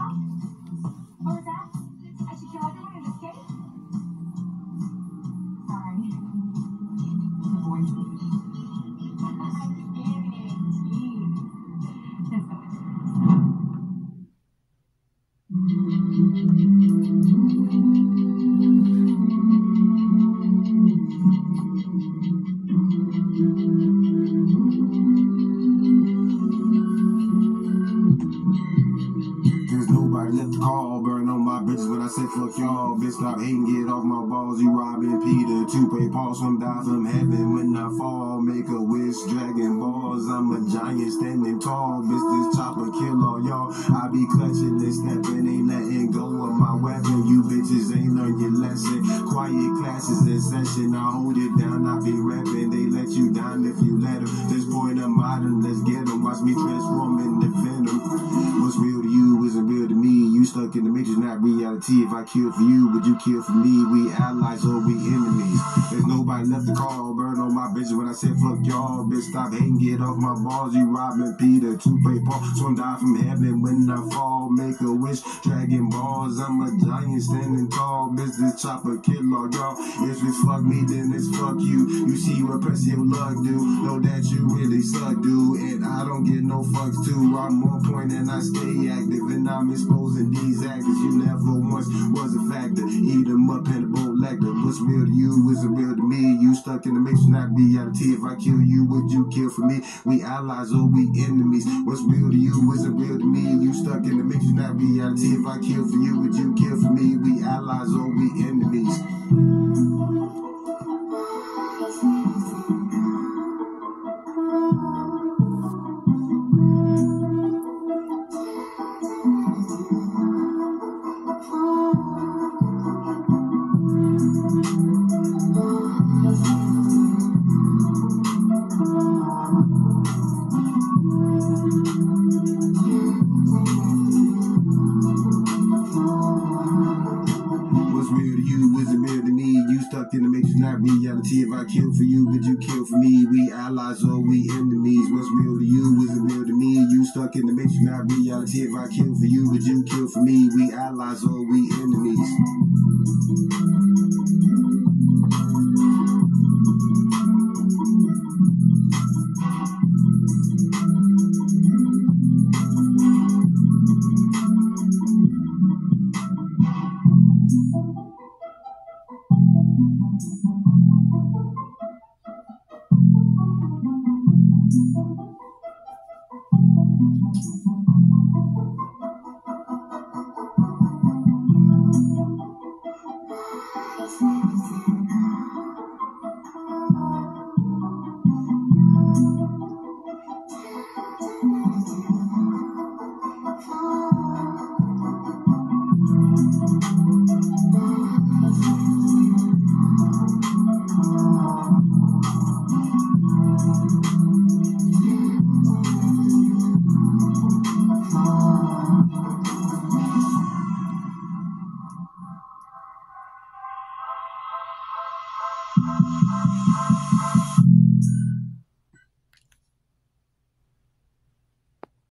What was that? I should kill everyone and escape? Sorry. The voice. I'm kidding. Jeez. Let's go. There's nobody left to call, burn on my bitches when I said fuck y'all. Bitch, stop hating, get off my balls. You robbing Peter, two-pay Paul, some die from heaven when I fall. Make a wish, dragon balls. I'm a giant standing tall. Bitch, this chopper kill all y'all. I be clutching and stepping, ain't letting go of my weapon. You bitches ain't learned your lesson. Quiet classes in session, I hold it down, I be rapping. They let you down if you let them. This point of modern, let's get them. Watch me transform into venom. What's real to you isn't real to me. You stuck in the matrix, not reality. If I kill for you, would you kill for me? We allies or we enemies? There's nobody left to call. Burn on my bitches when I said fuck y'all. Bitch, stop hating, get off my balls. You robbing Peter, two-pay Paul. Some die from heaven when I fall. Make a wish, dragon balls. I'm a giant standing tall. Bitch, this chopper kill all y'all. If it's fuck me, then it's fuck you. You see what press your luck do. Know that you really suck, dude. And I don't get no fucks too. I'm on point and I stay active. And I'm exposing these actors. You never once was a factor. Eat them up in a boat lector. What's real to you isn't real to me. You stuck in the mix, not reality. If I kill you, would you kill for me? We allies or we enemies? What's real to you isn't real to me. You stuck in the mix, not reality. If I kill for you, would you kill for me? We allies or we enemies? What's real to you isn't real to me. You stuck in the matrix, not reality. If I kill for you, would you kill for me? We allies or we enemies? What's real to you isn't real to me. You stuck in the matrix, not reality. If I kill for you, would you kill for me? We allies or we enemies?